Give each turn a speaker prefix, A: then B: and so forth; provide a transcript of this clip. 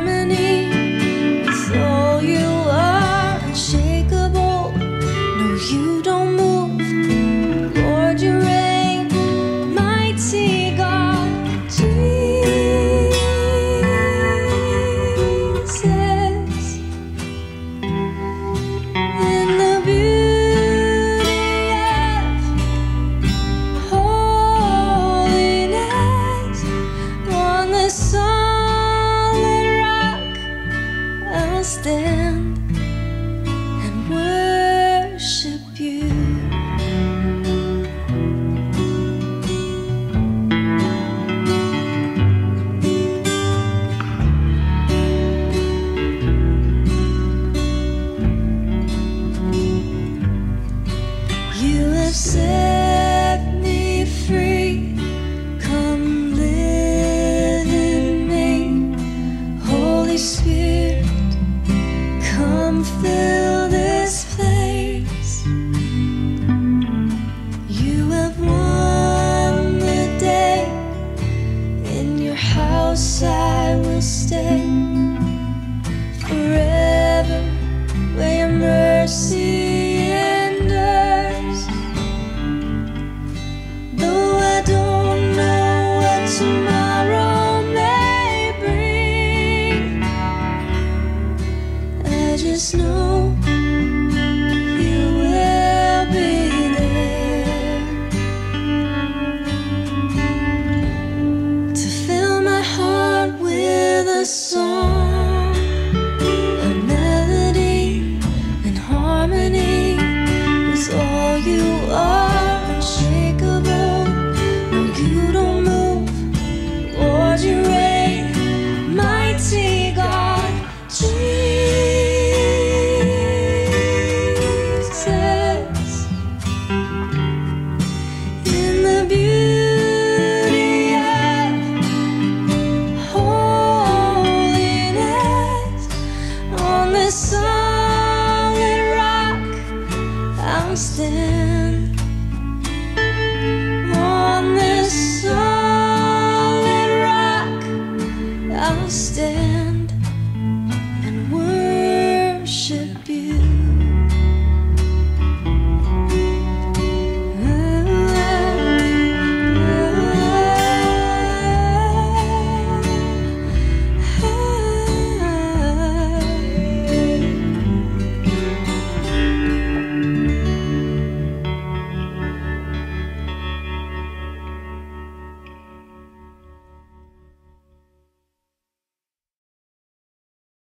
A: harmony with all you are, unshakable. No, you don't move. Lord, you reign, mighty God, Jesus. In the beauty of holiness, on the solid rock I'll stand and worship you. You have set me free. Come live in me. Holy Spirit, come fill this place. You have won the day. In your house I will stay forever, where your mercy endures. Though I don't know what tomorrow may bring, I just know